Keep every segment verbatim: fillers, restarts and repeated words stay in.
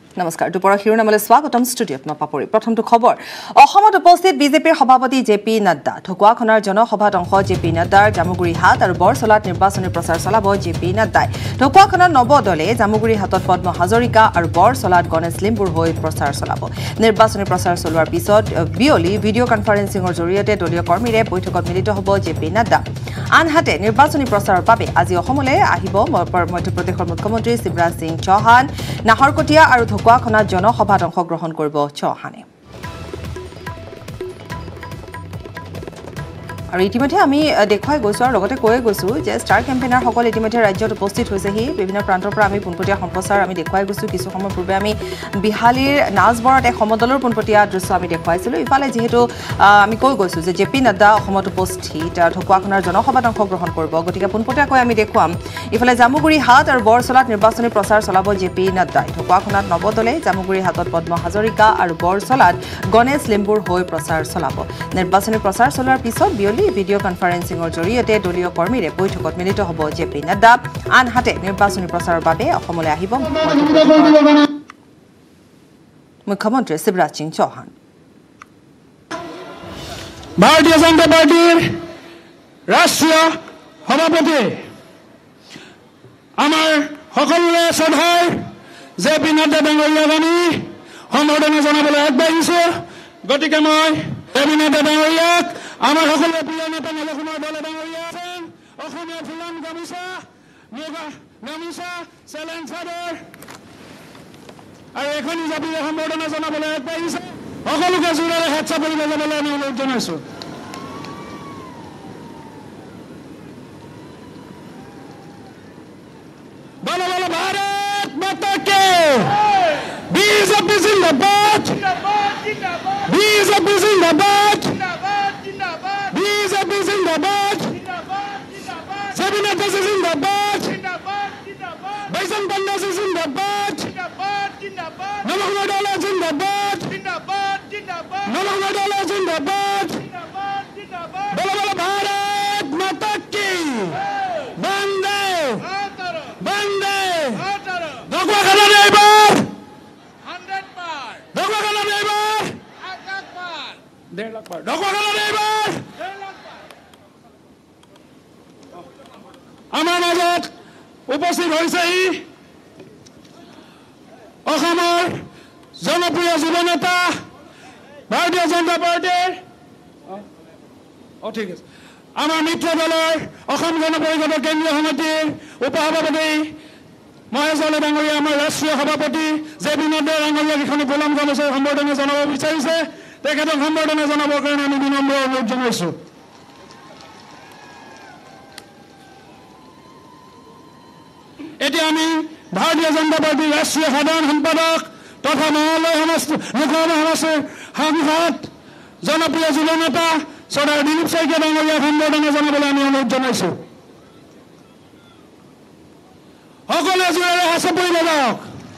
নমস্কাৰ দুপৰ শিৰোনামলৈ স্বাগতম ষ্টুডিঅত নপাপৰি প্ৰথমটো খবৰ অসমত উপস্থিত বিজেপিৰ সভাপতি জেপি নাড্ডা ঢকুৱাখনৰ জনসভাত অংশ জেপি নাড্ডাৰ জামুগুৰিহাট আৰু বৰচলাত নিৰ্বাচনী প্ৰচাৰ চলাব জেপি নাড্ডাই ঢকুৱাখনত নৱ দলে জামুগুৰিহাটত পদ্ম হাজৰিকা আৰু বৰচলাত গণেশ লিম্বুৰ হৈ প্ৰচাৰ চলাব নিৰ্বাচনী প্ৰচাৰ চলোৱাৰ পিছত বিয়লি ভিডিঅ' কনফাৰেন্সিঙৰ জৰিয়তে দলীয় কৰ্মীৰে বৈঠকত মিলিত হ'ব জেপি নাড্ডা আনহাতে নিৰ্বাচনী প্ৰচাৰৰ বাবে আজি অসমলৈ আহিব মধ্যপ্ৰদেশৰ মুখ্যমন্ত্ৰী শিৱৰাজ সিং চৌহান নাহৰকটীয়া আৰু ঢকুৱাখনত জনসভাত অংশগ্ৰহণ কৰিব চৌহানে আৰু ইতিমধ্যে আমি দেখুৱাই গৈছো আৰু লগতে কৈয়ে গৈছো যে ষ্টাৰ কেম্পেইনাৰ সকল ইতিমধ্যে ৰাজ্যত উপস্থিত হৈছেহি বিভিন্ন প্ৰান্তৰ পৰা আমি পোনপটীয়া সম্প্ৰচাৰ আমি দেখুৱাই গৈছো কিছু সময় পূৰ্বে আমি বিহালীৰ নাজবৰত এক সমদলৰ পোনপটীয়া দৃশ্য আমি দেখুৱাইছিলো ইফালে যিহেতু আমি কৈ গৈছো যে জেপি নাড্ডা অসমত উপস্থিত ঢকুৱাখনৰ জনসভাত অংশগ্ৰহণ কৰিব গতিকে পোনপটীয়াকৈ আমি দেখুৱাম ইফালে জামুগুৰিহাট আৰু বৰচলাত নিৰ্বাচনী প্ৰচাৰ চলাব জেপি নাড্ডাই ঢকুৱাখনত নৱদলে জামুগুৰিহাটত পদ্ম হাজৰিকা আৰু বৰচলাত গণেশ লিম্বুৰ হৈ প্ৰচাৰ চলাব নিৰ্বাচনী প্ৰচাৰ চলোৱাৰ পিছত বিয়লি ভিডিঅ' কনফাৰেন্সিঙৰ জৰিয়তে দলীয় কৰ্মীৰে বৈঠকত মিলিত হ'ব জেপি নাড্ডা আনহাতে নিৰ্বাচনী প্ৰচাৰৰ বাবে অসমলৈ আহিব মুখ্যমন্ত্ৰী শিৱৰাজ সিং চৌহান ভাৰতীয় জনতা পাৰ্টিৰ ৰাষ্ট্ৰীয় সভাপতি আমাৰ সকলোৰে শ্ৰদ্ধাৰ জেপি নাড্ডা ডাঙৰীয়াক আমি সম্বৰ্ধনা জনাবলৈ আগবাঢ়িছো গতিকে মই জেপি নাড্ডা ডাঙৰীয়াক আমাৰ সকলোৰে প্ৰিয় নেতা নৱকুমাৰ দলে ডাঙৰীয়া আছেন অসমীয়া ফুলাম গামোচা মুগা গামোচা চেলেং চাদৰ আৰু এখনি জাপিৰে সম্বৰ্ধনা জনাবলৈ আগবাঢ়িছে সকলোকে জোৰেৰে হাত চাপৰি বজাবলৈ আমি অনুৰোধ জনাইছো বলো বলো ভাৰত মাতা কি বিজেপি জিন্দাবাদ বিজেপি জিন্দাবাদ বিজেপি জিন্দাবাদ জেপি নাড্ডা জিন্দাবাদ বৈজন পণ্ডা জিন্দাবাদ নৱকুমাৰ দলে জিন্দাবাদ নৱকুমাৰ দলে জিন্দাবাদ বলো বলো ভাৰত মাতা কি বন্দে বন্দে ঢকুৱাখনত এইবাৰ ঢকুৱাখনত এইবাৰ ডেৰ লাখ পাৰ ঢকুৱাখনত এইবাৰ আমাৰ মাজত উপস্থিত হৈছেহি অসমৰ জনপ্ৰিয় যুৱ নেতা ভাৰতীয় জনতা পাৰ্টিৰ ঠিক আছে আমাৰ মিত্ৰ দলৰ অসম গণ পৰিষদৰ কেন্দ্ৰীয় সমিতিৰ উপসভাপতি মহেশ দলে ডাঙৰীয়া আমাৰ ৰাষ্ট্ৰীয় সভাপতি জেপি নাড্ডা ডাঙৰীয়াক এখনি গোলাম গামোচাৰ সম্বৰ্ধনা জনাব বিচাৰিছে তেখেতক সম্বৰ্ধনা জনাবৰ কাৰণে আমি বিনম্ৰ অনুৰোধ জনাইছো এতিয়া আমি ভাৰতীয় জনতা পাৰ্টিৰ ৰাষ্ট্ৰীয় সাধাৰণ সম্পাদক তথা মহালয় সমষ্টি লোকসভা সমষ্টিৰ সাংসদ জনপ্ৰিয় যুৱ নেতা চৰ্দাৰ দিলীপ শইকীয়া ডাঙৰীয়াক সম্বৰ্ধনা জনাবলৈ আমি অনুৰোধ জনাইছো সকলোৱে জোৰেৰে হাত চাপৰি বজাওক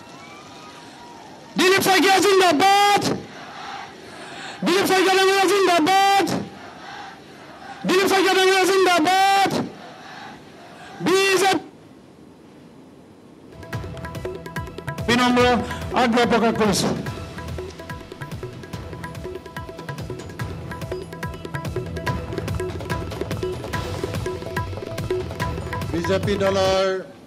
দিলীপ শইকীয়া জিন্দাবাদ দিলীপ শইকীয়া ডাঙৰীয়া জিন্দাবাদ দিলীপ শইকীয়া ডাঙৰীয়া জিন্দাবাদ বিজেপি বিনম্ৰ আগ্ৰহ প্ৰকাশ কৰিছো বিজেপি দলৰ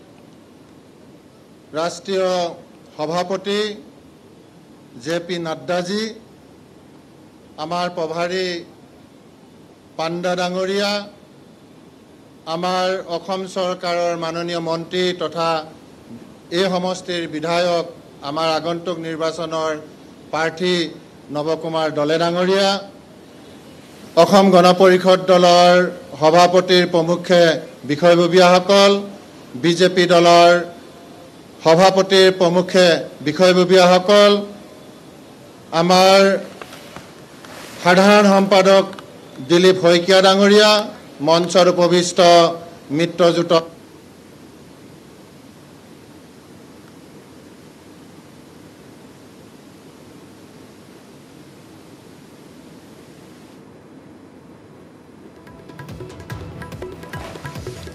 ৰাষ্ট্ৰীয় সভাপতি জেপি নাড্ডাজী আমাৰ প্ৰভাৰী পাণ্ডা ডাঙৰীয়া আমাৰ অসম চৰকাৰৰ মাননীয় মন্ত্ৰী তথা এই সমষ্টিৰ বিধায়ক আমাৰ আগন্তুক নিৰ্বাচনৰ প্ৰাৰ্থী নৱকুমাৰ দলে ডাঙৰীয়া অসম গণ পৰিষদ দলৰ সভাপতিৰ প্ৰমুখ্যে বিষয়ববীয়াসকল বিজেপি দলৰ সভাপতিৰ প্ৰমুখ্যে বিষয়ববীয়াসকল আমাৰ সাধাৰণ সম্পাদক দিলীপ শইকীয়া ডাঙৰীয়া মঞ্চৰ উপবিষ্ট মিত্ৰজোঁট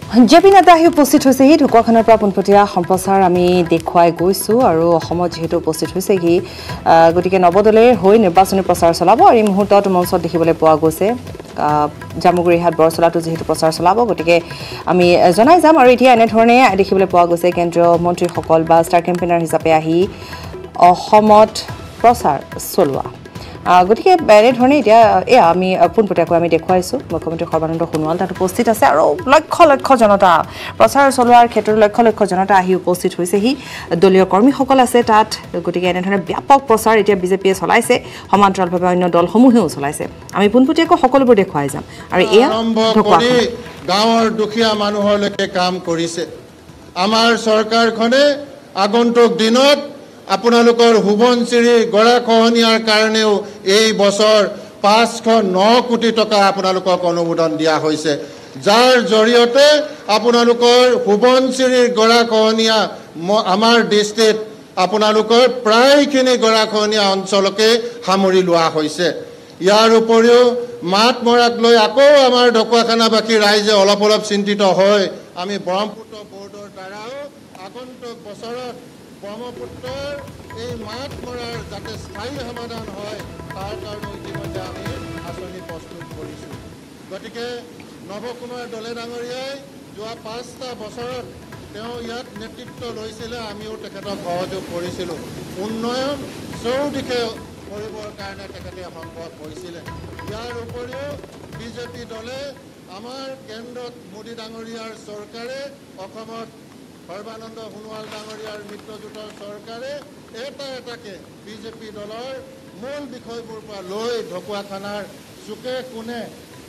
জেপি নাড্ডা আহি উপস্থিত হৈছেহি ঢকুৱাখানাৰ পৰা পোনপটীয়া সম্প্ৰচাৰ আমি দেখুৱাই গৈছোঁ আৰু অসমত যিহেতু উপস্থিত হৈছেহি গতিকে নৱদলে হৈ নিৰ্বাচনী প্ৰচাৰ চলাব আৰু এই মুহূৰ্তত মঞ্চত দেখিবলৈ পোৱা গৈছে জামুগুৰিহাট বৰচলাটো যিহেতু প্ৰচাৰ চলাব গতিকে আমি জনাই যাম আৰু এতিয়া এনেধৰণে দেখিবলৈ পোৱা গৈছে কেন্দ্ৰীয় মন্ত্ৰীসকল বা ষ্টাৰ কেম্পেইনাৰ হিচাপে আহি অসমত প্ৰচাৰ চলোৱা গতিকে এনেধৰণে এতিয়া এয়া আমি পোনপটীয়াকৈ আমি দেখুৱাইছোঁ মুখ্যমন্ত্ৰী সৰ্বানন্দ সোণোৱাল তাত উপস্থিত আছে আৰু লক্ষ লক্ষ জনতা প্ৰচাৰ চলোৱাৰ ক্ষেত্ৰত লক্ষ লক্ষ জনতা আহি উপস্থিত হৈছেহি দলীয় কৰ্মীসকল আছে তাত গতিকে এনেধৰণে ব্যাপক প্ৰচাৰ এতিয়া বিজেপিয়ে চলাইছে সমান্তৰালভাৱে অন্য দলসমূহেও চলাইছে আমি পোনপটীয়াকৈ সকলোবোৰ দেখুৱাই যাম আৰু এয়া গাঁৱৰ দুখীয়া মানুহলৈকে কাম কৰিছে আমাৰ চৰকাৰখনে আগন্তুক দিনত আপোনালোকৰ হুবনচিৰি গৰাখহনীয়াৰ কাৰণেও এই বছৰ পাঁচশ ন কোটি টকা আপোনালোকক অনুমোদন দিয়া হৈছে যাৰ জৰিয়তে আপোনালোকৰ হুবনচিৰিৰ গৰাখহনীয়া আমাৰ ডিষ্ট্ৰিক্ট আপোনালোকৰ প্ৰায়খিনি গৰাখহনীয়া অঞ্চলকে সামৰি লোৱা হৈছে ইয়াৰ উপৰিও মাত মৰাক লৈ আকৌ আমাৰ ঢকুৱাখানাবাসী ৰাইজে অলপ অলপ চিন্তিত হয় আমি ব্ৰহ্মপুত্ৰ বৰ্ডৰ দ্বাৰাও আগন্তুক বছৰত ব্ৰহ্মপুত্ৰৰ এই মাত মৰাৰ যাতে স্থায়ী সমাধান হয় তাৰ কাৰণে ইতিমধ্যে আমি আঁচনি প্ৰস্তুত কৰিছোঁ গতিকে নৱকুমাৰ দলে ডাঙৰীয়াই যোৱা পাঁচটা বছৰত তেওঁ ইয়াত নেতৃত্ব লৈছিলে আমিও তেখেতক সহযোগ কৰিছিলোঁ উন্নয়ন চৌদিশে কৰিবৰ কাৰণে তেখেতে সম্ভৱ হৈছিলে ইয়াৰ উপৰিও বিজেপি দলে আমাৰ কেন্দ্ৰত মোদী ডাঙৰীয়াৰ চৰকাৰে অসমত সৰ্বানন্দ সোণোৱাল ডাঙৰীয়াৰ মিত্ৰজোঁটৰ চৰকাৰে এটা এটাকে বিজেপি দলৰ মূল বিষয়বোৰ পৰা লৈ ঢকুৱাখানাৰ চুকে কোণে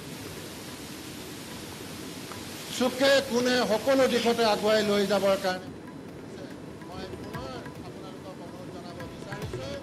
চুকে কোণে সকলো দিশতে আগুৱাই লৈ যাবৰ কাৰণে মই পুনৰ আপোনালোকক অনুৰোধ জনাব বিচাৰিছোঁ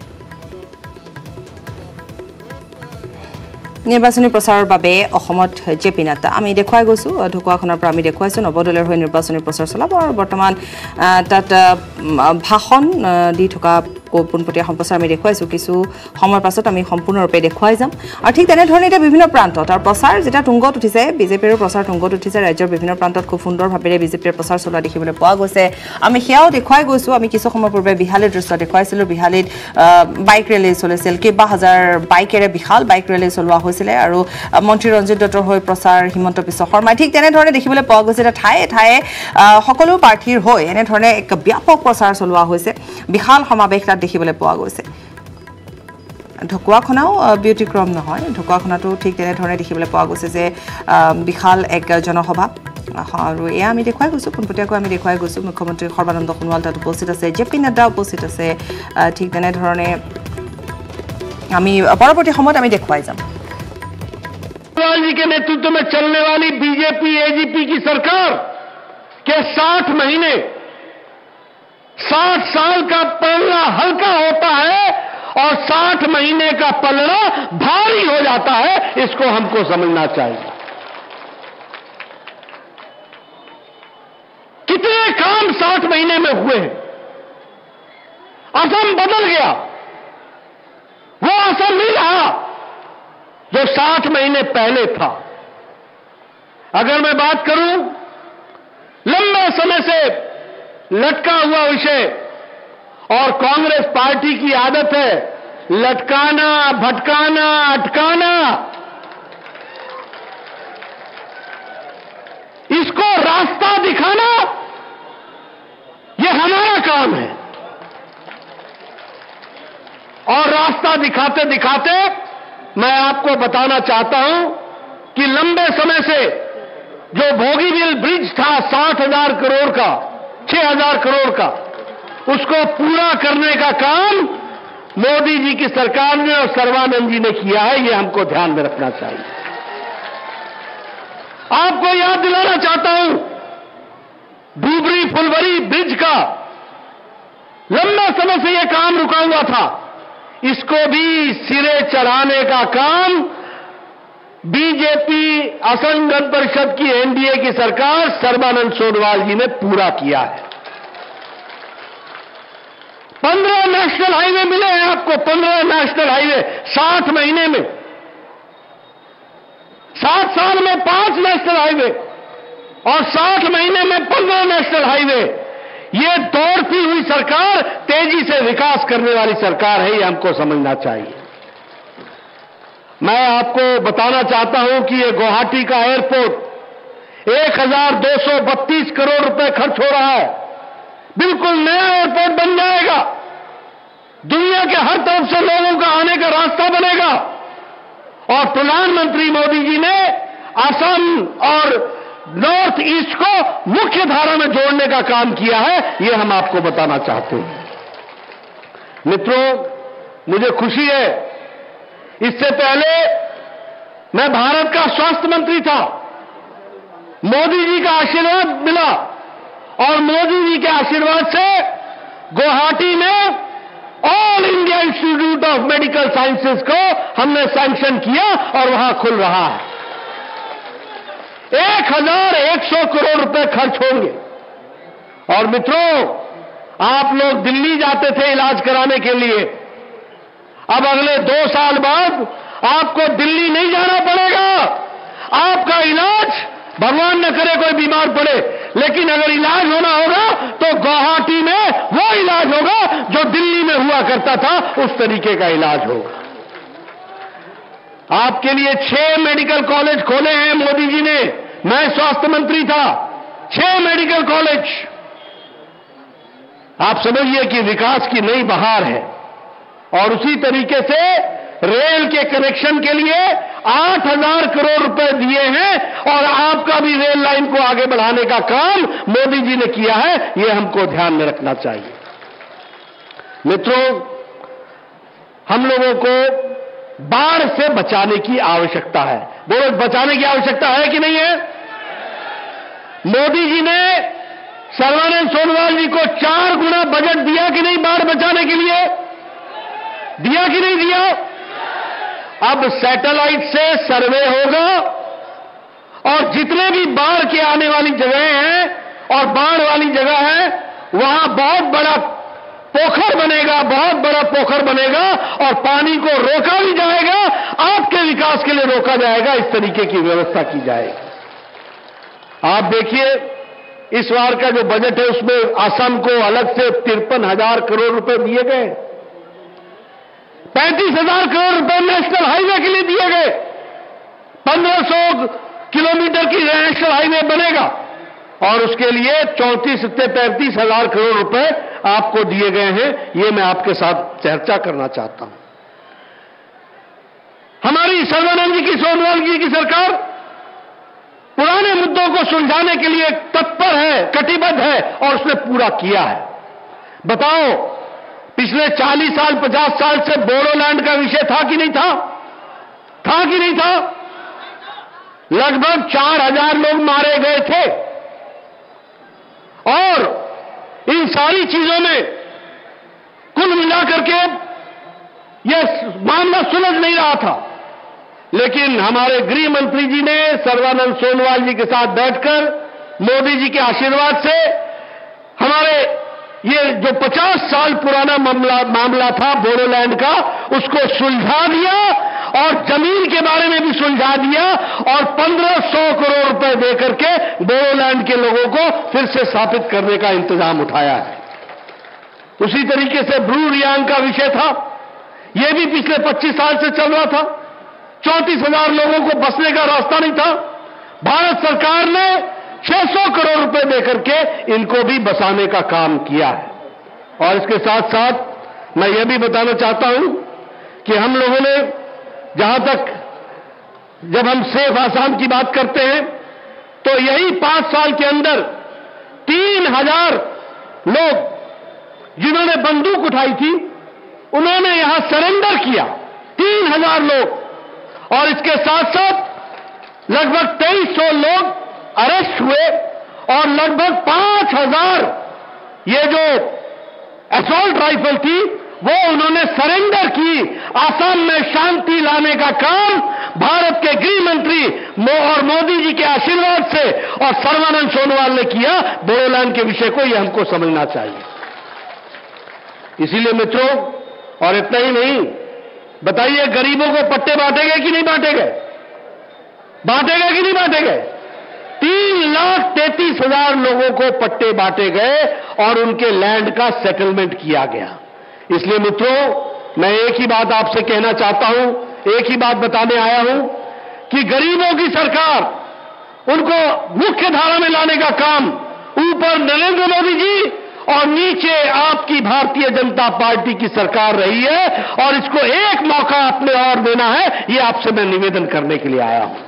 নিৰ্বাচনী প্ৰচাৰৰ বাবে অসমত জেপি নাড্ডা আমি দেখুৱাই গৈছোঁ ঢকুৱাখানাৰ পৰা আমি দেখুৱাইছোঁ নৱদলৰ হৈ নিৰ্বাচনী প্ৰচাৰ চলাব আৰু বৰ্তমান তাত ভাষণ দি থকা পোনপটীয়া সম্প্ৰচাৰ আমি দেখুৱাইছোঁ কিছু সময়ৰ পাছত আমি সম্পূৰ্ণৰূপে দেখুৱাই যাম আৰু ঠিক তেনেধৰণে এতিয়া বিভিন্ন প্ৰান্তত আৰু প্ৰচাৰ যেতিয়া তুংগত উঠিছে বিজেপিৰো প্ৰচাৰ তুংগত উঠিছে ৰাজ্যৰ বিভিন্ন প্ৰান্তত খুব সুন্দৰভাৱে বিজেপিৰ প্ৰচাৰ চলোৱা দেখিবলৈ পোৱা গৈছে আমি সেয়াও দেখুৱাই গৈছোঁ আমি কিছু সময় পূৰ্বে বিহালীৰ দৃশ্য দেখুৱাইছিলোঁ বিহালীত বাইক ৰেলী চলিছিল কেইবা হাজাৰ বাইকেৰে বিশাল বাইক ৰেলী চলোৱা হৈছিলে আৰু মন্ত্ৰী ৰঞ্জিত দত্তৰ হৈ প্ৰচাৰ হিমন্ত বিশ্ব শৰ্মাই ঠিক তেনেধৰণে দেখিবলৈ পোৱা গৈছে যে ঠায়ে ঠায়ে সকলো প্ৰাৰ্থীৰ হৈ এনেধৰণে এক ব্যাপক প্ৰচাৰ চলোৱা হৈছে বিশাল সমাৱেশ তাত দেখিবলৈ পোৱা গৈছে ঢকুৱাখানাও ব্যতিক্ৰম নহয় ঢকুৱাখানাটো ঠিক তেনেধৰণে দেখিবলৈ পোৱা গৈছে যে বিশাল এক জনসভা আৰু এয়া আমি দেখুৱাই গৈছোঁ পোনপটীয়াকৈ আমি দেখুৱাই গৈছোঁ মুখ্যমন্ত্ৰী সৰ্বানন্দ সোণোৱাল তাত উপস্থিত আছে জেপি নাড্ডা উপস্থিত আছে ঠিক তেনেধৰণে আমি পৰৱৰ্তী সময়ত আমি দেখুৱাই যাম जी के नेतृत्व में चलने वाली बीजेपी एजीपी की सरकार के साठ महीने साठ साल का पलड़ा हल्का होता है और साठ महीने का पलड़ा भारी हो जाता है इसको हमको समझना चाहिए कितने काम साठ महीने में हुए हैं असम बदल गया वो असम नहीं रहा जो साठ महीने पहले था अगर मैं बात करूं लंबे समय से लटका हुआ विषय और कांग्रेस पार्टी की आदत है लटकाना भटकाना अटकाना इसको रास्ता दिखाना यह हमारा काम है और रास्ता दिखाते दिखाते मैं आपको बताना चाहता हूं कि लंबे समय से जो बोगीबिल ब्रिज था साठ हजार करोड़ का छह हजार करोड़ का उसको पूरा करने का काम मोदी जी की सरकार ने और सर्बानंद जी ने किया है ये हमको ध्यान में रखना चाहिए आपको याद दिलाना चाहता हूं डूबरी फुलवरी ब्रिज का लंबा समय से यह काम रुका हुआ था इसको भी सिरे चढ़ाने का काम बीजेपी असम गण परिषद की एनडीए की सरकार सर्बानंद सोनोवाल जी ने पूरा किया है पंद्रह नेशनल हाईवे मिले हैं आपको पंद्रह नेशनल हाईवे साठ महीने में सात साल में पांच नेशनल हाईवे और साठ महीने में पंद्रह नेशनल हाईवे, ये दौड़ती हुई सरकार तेजी से विकास करने वाली सरकार है, ये हमको समझना चाहिए। मैं आपको बताना चाहता हूं कि ये गुवाहाटी का एयरपोर्ट एक हजार दो सौ बत्तीस करोड़ रुपए खर्च हो रहा है, बिल्कुल नया एयरपोर्ट बन जाएगा, दुनिया के हर तरफ से लोगों का आने का रास्ता बनेगा। और प्रधानमंत्री मोदी जी ने असम और नॉर्थ ईस्ट को मुख्य धारा में जोड़ने का काम किया है, यह हम आपको बताना चाहते हैं। मित्रों, मुझे खुशी है, इससे पहले मैं भारत का स्वास्थ्य मंत्री था, मोदी जी का आशीर्वाद मिला और मोदी जी के आशीर्वाद से गुवाहाटी में All India Institute of Medical Sciences को हमने सैंक्शन किया और वहां खुल रहा है। एक हजार एक सौ करोड़ रुपए खर्च होंगे। और मित्रों, आप लोग दिल्ली जाते थे इलाज कराने के लिए, अब अगले दो साल बाद आपको दिल्ली नहीं जाना पड़ेगा। आपका इलाज, भगवान न करे कोई बीमार पड़े, लेकिन अगर इलाज होना होगा तो गुवाहाटी में वो इलाज होगा जो दिल्ली में हुआ करता था, उस तरीके का इलाज होगा। आपके लिए छह मेडिकल कॉलेज खोले हैं मोदी जी ने, मैं स्वास्थ्य मंत्री था, छह मेडिकल कॉलेज। आप समझिए कि विकास की नई बहार है। और उसी तरीके से रेल के कनेक्शन के लिए आठ हजार करोड़ रुपए दिए हैं और आपका भी रेल लाइन को आगे बढ़ाने का काम मोदी जी ने किया है, यह हमको ध्यान में रखना चाहिए। मित्रों, हम लोगों को बाढ़ से बचाने की आवश्यकता है। बोलो, बचाने की आवश्यकता है कि नहीं है? मोदी जी ने सर्बानंद सोनोवाल जी को चार गुना बजट दिया कि नहीं बाढ़ बचाने के लिए? दिया कि नहीं दिया? अब सैटेलाइट से सर्वे होगा और जितने भी बाढ़ के आने वाली जगह हैं और बाढ़ वाली जगह है, वहां बहुत बड़ा पोखर बनेगा, बहुत बड़ा पोखर बनेगा और पानी को रोका भी जाएगा, आपके विकास के लिए रोका जाएगा, इस तरीके की व्यवस्था की जाएगी। आप देखिए, इस बार का जो बजट है उसमें असम को अलग से तिरपन हजार करोड़ रुपए दिए गए, पैंतीस हजार करोड़ रुपए नेशनल हाईवे के लिए दिए गए, पंद्रह सौ किलोमीटर की नेशनल हाईवे बनेगा और उसके लिए चौंतीस से पैंतीस हजार करोड़ रुपए आपको दिए गए हैं। ये मैं आपके साथ चर्चा करना चाहता हूं। हमारी सर्बानंद जी की, सोनोवाल जी की सरकार पुराने मुद्दों को सुलझाने के लिए तत्पर है, कटिबद्ध है और उसने पूरा किया है। बताओ, पिछले चालीस साल पचास साल से बोडोलैंड का विषय था कि नहीं था? था कि नहीं था? लगभग चार हजार लोग मारे गए थे और इन सारी चीजों में कुल मिलाकर के यह मामला सुलझ नहीं रहा था। लेकिन हमारे गृह मंत्री जी ने सर्बानंद सोनोवाल जी के साथ बैठकर मोदी जी के आशीर्वाद से हमारे ये जो पचास साल पुराना मामला मामला था बोडोलैंड का, उसको सुलझा दिया और जमीन के बारे में भी सुलझा दिया और पंद्रह सौ करोड़ रुपए देकर के बोडोलैंड के लोगों को फिर से स्थापित करने का इंतजाम उठाया है। उसी तरीके से ब्रू रियांग का विषय था, यह भी पिछले पच्चीस साल से चल रहा था, चौंतीस हजार लोगों को बसने का रास्ता नहीं था। भारत सरकार ने छह सौ करोड़ रुपए देकर के इनको भी बसाने का काम किया है। और इसके साथ साथ मैं यह भी बताना चाहता हूं कि हम लोगों ने, जहां तक जब हम सेफ आसाम की बात करते हैं, तो यही पांच साल के अंदर तीन हजार लोग जिन्होंने बंदूक उठाई थी, उन्होंने यहां सरेंडर किया, तीन हजार लोग। और इसके साथ साथ लगभग तेईस सौ लोग अरेस्ट हुए और लगभग पांच हजार ये जो असॉल्ट राइफल थी वो उन्होंने सरेंडर की। आसाम में शांति लाने का काम भारत के गृह मंत्री और मोदी जी के आशीर्वाद से और सर्बानंद सोनोवाल ने किया। बोडोलैंड के विषय को यह हमको समझना चाहिए। इसीलिए मित्रों, और इतना ही नहीं, बताइए गरीबों को पट्टे बांटे गए कि नहीं बांटे गए? बांटे गए कि नहीं बांटे गए? तीन लाख तैतीस हजार लोगों को पट्टे बांटे गए और उनके लैंड का सेटलमेंट किया गया। इसलिए मित्रों, मैं एक ही बात आपसे कहना चाहता हूं, एक ही बात बताने आया हूं कि गरीबों की सरकार, उनको मुख्य धारा में लाने का काम ऊपर नरेंद्र मोदी जी और नीचे आपकी भारतीय जनता पार्टी की सरकार रही है, और इसको एक मौका अपने और देना है, यह आपसे मैं निवेदन करने के लिए आया हूं।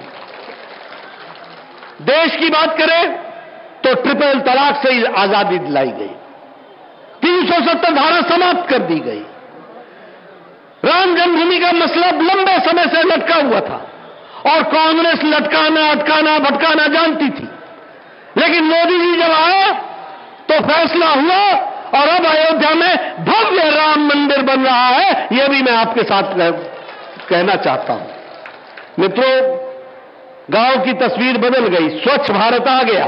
देश की बात करें तो ट्रिपल तलाक से आजादी दिलाई गई, तीन सौ सत्तर धारा समाप्त कर दी गई, राम जन्मभूमि का मसला लंबे समय से लटका हुआ था और कांग्रेस लटकाना, अटकाना, भटकाना जानती थी, लेकिन मोदी जी जब आए तो फैसला हुआ और अब अयोध्या में भव्य राम मंदिर बन रहा है। यह भी मैं आपके साथ कहना चाहता हूं। मित्रों, गांव की तस्वीर बदल गई, स्वच्छ भारत आ गया,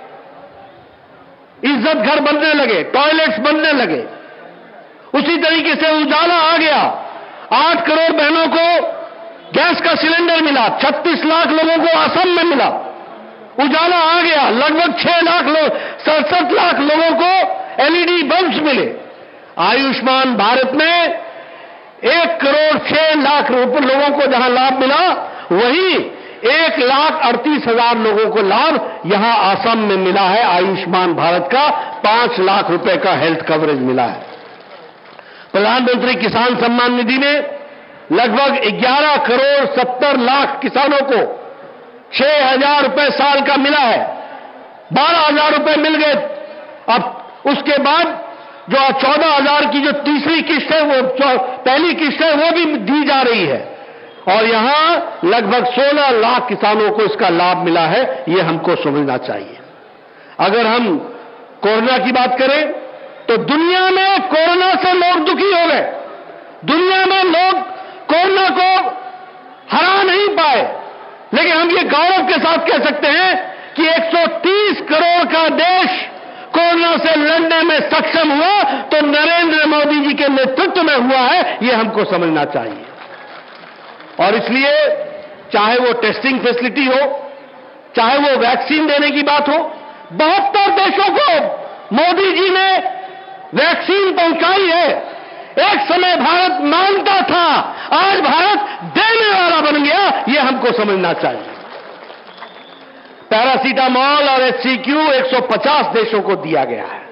इज्जत घर बनने लगे, टॉयलेट्स बनने लगे, उसी तरीके से उजाला आ गया, आठ करोड़ बहनों को गैस का सिलेंडर मिला, छत्तीस लाख लोगों को असम में मिला, उजाला आ गया, लगभग छह लाख लोग सड़सठ लाख लोगों को एलईडी बल्ब्स मिले। आयुष्मान भारत में एक करोड़ छह लाख रुपए लोगों को जहां लाभ मिला, वहीं एक लाख अड़तीस हजार लोगों को लाभ यहां असम में मिला है। आयुष्मान भारत का पांच लाख रुपए का हेल्थ कवरेज मिला है। प्रधानमंत्री किसान सम्मान निधि में लगभग ग्यारह करोड़ सत्तर लाख किसानों को छह हजार रुपए साल का मिला है, बारह हजार रुपए मिल गए। अब उसके बाद जो चौदह हजार की जो तीसरी किस्त है, वो पहली किस्त है, वो भी दी जा रही है, और यहां लगभग सोलह लाख किसानों को इसका लाभ मिला है। यह हमको समझना चाहिए। अगर हम कोरोना की बात करें तो दुनिया में कोरोना से लोग दुखी हो गए, दुनिया में लोग कोरोना को हरा नहीं पाए, लेकिन हम ये गौरव के साथ कह सकते हैं कि एक सौ तीस करोड़ का देश कोरोना से लड़ने में सक्षम हुआ तो नरेंद्र मोदी जी के नेतृत्व में हुआ है। यह हमको समझना चाहिए। और इसलिए चाहे वो टेस्टिंग फैसिलिटी हो, चाहे वो वैक्सीन देने की बात हो, बहत्तर देशों को मोदी जी ने वैक्सीन पहुंचाई है। एक समय भारत मांगता था, आज भारत देने वाला बन गया। यह हमको समझना चाहिए। पैरासीटामोल और एचसीक्यू एक सौ पचास देशों को दिया गया है।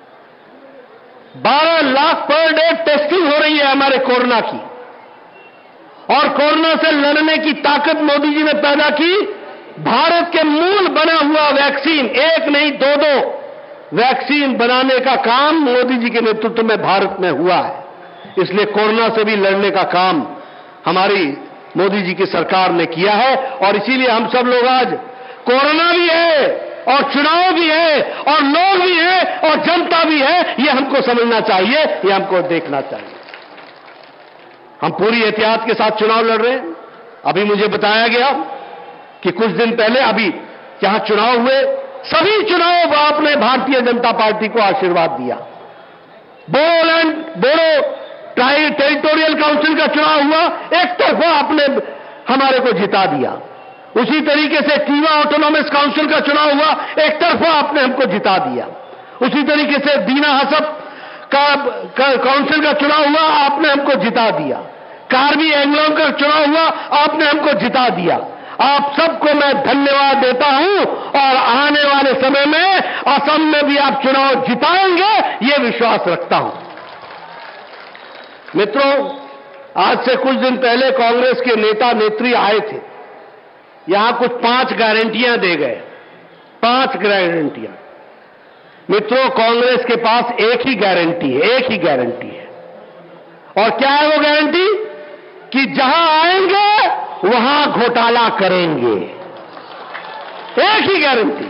बारह लाख पर डे टेस्टिंग हो रही है हमारे कोरोना की, और कोरोना से लड़ने की ताकत मोदी जी ने पैदा की। भारत के मूल बना हुआ वैक्सीन, एक नहीं दो दो वैक्सीन बनाने का काम मोदी जी के नेतृत्व में भारत में हुआ है। इसलिए कोरोना से भी लड़ने का काम हमारी मोदी जी की सरकार ने किया है, और इसीलिए हम सब लोग आज, कोरोना भी है और चुनाव भी है और लोग भी हैं और जनता भी है, यह हमको समझना चाहिए, यह हमको देखना चाहिए। हम पूरी एहतियात के साथ चुनाव लड़ रहे हैं। अभी मुझे बताया गया कि कुछ दिन पहले अभी जहां चुनाव हुए, सभी चुनाव आपने भारतीय जनता पार्टी को आशीर्वाद दिया। बोडोलैंड बोडो टेरिटोरियल काउंसिल का चुनाव हुआ, एक तरफा आपने हमारे को जिता दिया। उसी तरीके से टीवा ऑटोनॉमस काउंसिल का चुनाव हुआ, एक तरफा आपने हमको जिता दिया। उसी तरीके से दीना हसप का काउंसिल का चुनाव हुआ, आपने हमको जिता दिया। कार्बी एंग्लोंग का चुनाव हुआ, आपने हमको जिता दिया। आप सबको मैं धन्यवाद देता हूं, और आने वाले समय में असम में भी आप चुनाव जिताएंगे, यह विश्वास रखता हूं। मित्रों, आज से कुछ दिन पहले कांग्रेस के नेता नेत्री आए थे, यहां कुछ पांच गारंटियां दे गए, पांच गारंटियां। मित्रों, कांग्रेस के पास एक ही गारंटी है, एक ही गारंटी है, और क्या है वो गारंटी? कि जहां आएंगे वहां घोटाला करेंगे। एक ही गारंटी।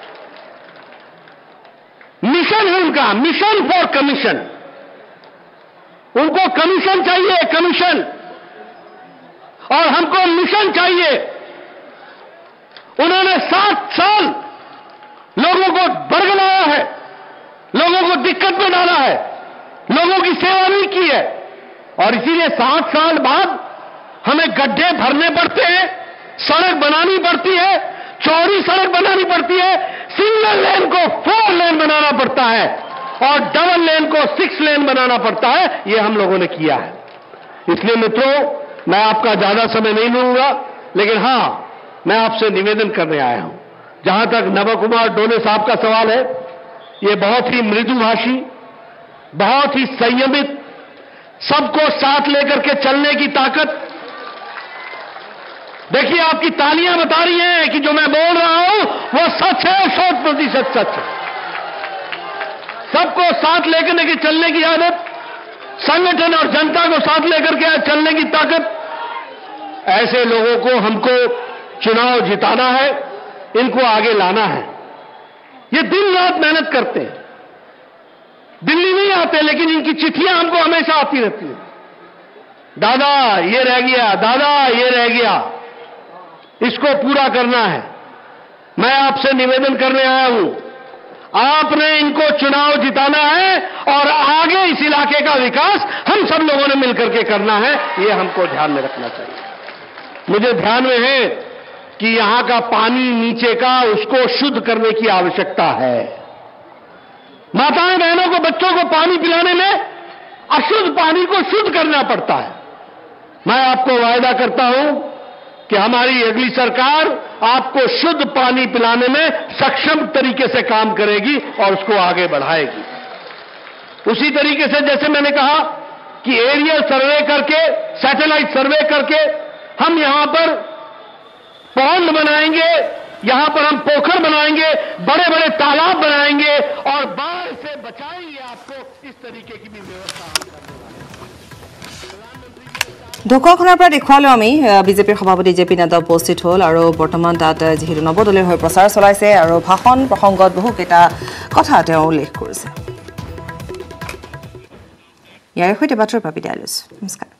मिशन है उनका, मिशन फॉर कमीशन। उनको कमीशन चाहिए, कमीशन, और हमको मिशन चाहिए। उन्होंने सात साल लोगों को बरगलाया है, लोगों को दिक्कत में डाला है, लोगों की सेवा नहीं की है, और इसीलिए सात साल बाद हमें गड्ढे भरने पड़ते हैं, सड़क बनानी पड़ती है, चौड़ी सड़क बनानी पड़ती है, सिंगल लेन को फोर लेन बनाना पड़ता है और डबल लेन को सिक्स लेन बनाना पड़ता है। यह हम लोगों ने किया है। इसलिए मित्रों, मैं आपका ज्यादा समय नहीं लूंगा, लेकिन हां, मैं आपसे निवेदन करने आया हूं। जहां तक नव कुमार डोले साहब का सवाल है, ये बहुत ही मृदुभाषी, बहुत ही संयमित, सबको साथ लेकर के चलने की ताकत। देखिए, आपकी तालियां बता रही हैं कि जो मैं बोल रहा हूं वो सच है, सौ प्रतिशत सच है। सबको साथ लेकर के चलने की आदत, संगठन और जनता को साथ लेकर के चलने की ताकत। ऐसे लोगों को हमको चुनाव जिताना है, इनको आगे लाना है। ये दिन रात मेहनत करते हैं, दिल्ली नहीं आते, लेकिन इनकी चिट्ठियां हमको हमेशा आती रहती हैं। दादा ये रह गया, दादा ये रह गया, इसको पूरा करना है। मैं आपसे निवेदन करने आया हूं, आपने इनको चुनाव जिताना है और आगे इस इलाके का विकास हम सब लोगों ने मिलकर के करना है। यह हमको ध्यान में रखना चाहिए। मुझे ध्यान में है कि यहां का पानी नीचे का, उसको शुद्ध करने की आवश्यकता है। माताएं बहनों को, बच्चों को पानी पिलाने में अशुद्ध पानी को शुद्ध करना पड़ता है। मैं आपको वायदा करता हूं कि हमारी अगली सरकार आपको शुद्ध पानी पिलाने में सक्षम तरीके से काम करेगी और उसको आगे बढ़ाएगी। उसी तरीके से जैसे मैंने कहा कि एरियल सर्वे करके, सैटेलाइट सर्वे करके हम यहां पर पौंड बनाएंगे, यहां पर हम पोखर बनाएंगे, बड़े बड़े तालाब बनाएंगे और बाढ़ से बचाएंगे आपको। इस तरीके की भी व्यवस्था हम करेंगे। ঢকুৱাখনৰ পৰা দেখুৱালো আমি বিজেপিৰ সভাপতি জে পি নাড্ডা উপস্থিত হ'ল আৰু বৰ্তমান তাত যিহেতু নৱদলীয় হৈ প্ৰচাৰ চলাইছে আৰু ভাষণ প্ৰসংগত বহুকেইটা কথা তেওঁ উল্লেখ কৰিছে। ইয়াৰ সৈতে বাতৰি পাবি দিয়া লৈছো। নমস্কাৰ।